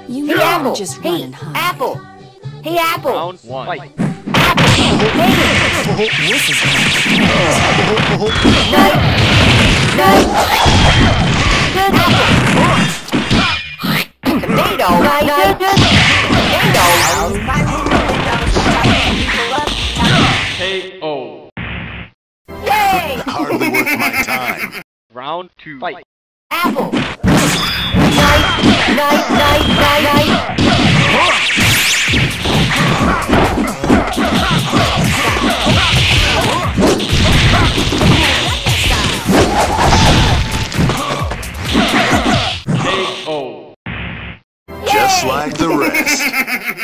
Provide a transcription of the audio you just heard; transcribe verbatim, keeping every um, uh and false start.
You Hey, know Apple. I'm just Hey, running high. Apple. Hey, Apple. Round one. Fight. Apple. Hey. This is Night. Night. Good Apple. Tomato. Night. Good. Tomato. K O. Yay! Hardly worth my time. Round two. Fight. Apple. Night. Night. Night. Night. Night. K O. Just like the rest.